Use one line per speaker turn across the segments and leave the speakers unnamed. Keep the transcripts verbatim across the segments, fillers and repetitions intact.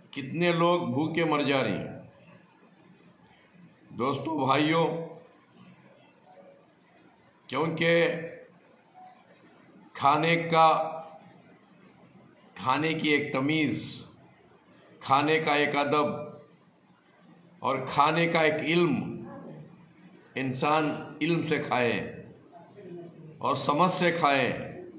कितने लोग भूखे मर जा रहे हैं। दोस्तों भाइयों, क्योंकि खाने का खाने की एक तमीज़, खाने का एक अदब और खाने का एक इल्म, इंसान इल्म से खाए और समझ से खाए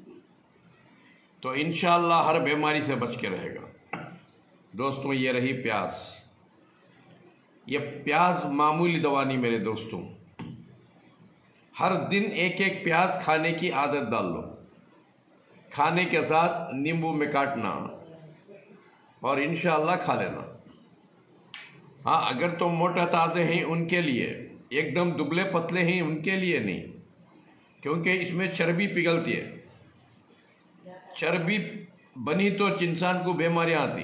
तो इंशाअल्लाह हर बीमारी से बच के रहेगा। दोस्तों, ये रही प्यास। ये प्याज मामूली दवा नहीं मेरे दोस्तों। हर दिन एक एक प्याज खाने की आदत डाल लो। खाने के साथ नींबू में काटना और इंशाअल्लाह खा लेना। हाँ, अगर तो मोटा ताज़े हैं उनके लिए, एकदम दुबले पतले हैं उनके लिए नहीं, क्योंकि इसमें चर्बी पिघलती है। चर्बी बनी तो इंसान को बीमारियां आती।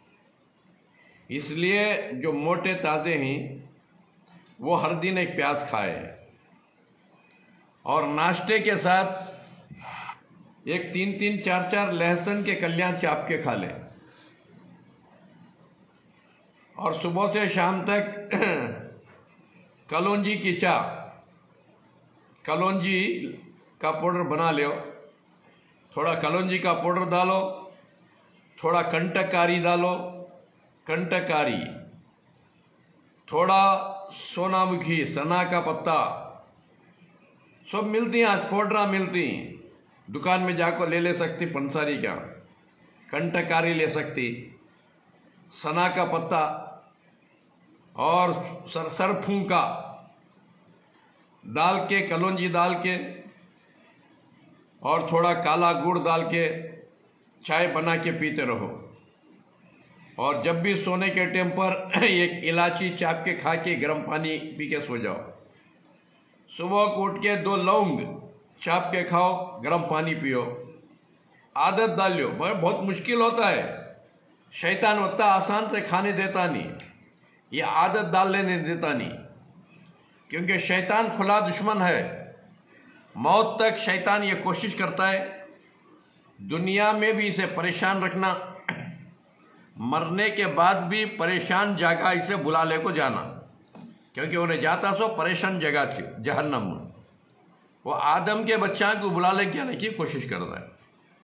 इसलिए जो मोटे ताज़े हैं वो हर दिन एक प्याज खाए और नाश्ते के साथ एक तीन तीन चार चार लहसुन के कलियां चाप के खा लें और सुबह से शाम तक कलौंजी की चाय, कलौंजी का पाउडर बना लो। थोड़ा कलौंजी का पाउडर डालो, थोड़ा कंटकारी डालो, कंटकारी, थोड़ा सोनामुखी, सना का पत्ता, सब मिलती हैं आज, पाउडर मिलती हैं। दुकान में जाकर ले ले सकती, पंसारी का कंटकारी ले सकती, सना का पत्ता और सर सरफू का डाल के, कलौंजी डाल के और थोड़ा काला गुड़ डाल के चाय बना के पीते रहो। और जब भी सोने के टाइम पर एक इलायची चाप के खा के गर्म पानी पी के सो जाओ। सुबह को उठ के दो लौंग चाप के खाओ, गर्म पानी पियो। आदत डाल लो। मगर बहुत मुश्किल होता है, शैतान उतना आसान से खाने देता नहीं, ये आदत डाल लेने देता नहीं, क्योंकि शैतान खुला दुश्मन है। मौत तक शैतान ये कोशिश करता है दुनिया में भी इसे परेशान रखना, मरने के बाद भी परेशान जगह इसे बुला ले को जाना, क्योंकि उन्हें जाता सो परेशान जगह थी जहन्नम में। वो आदम के बच्चा को बुला ले जाने की कोशिश करता है।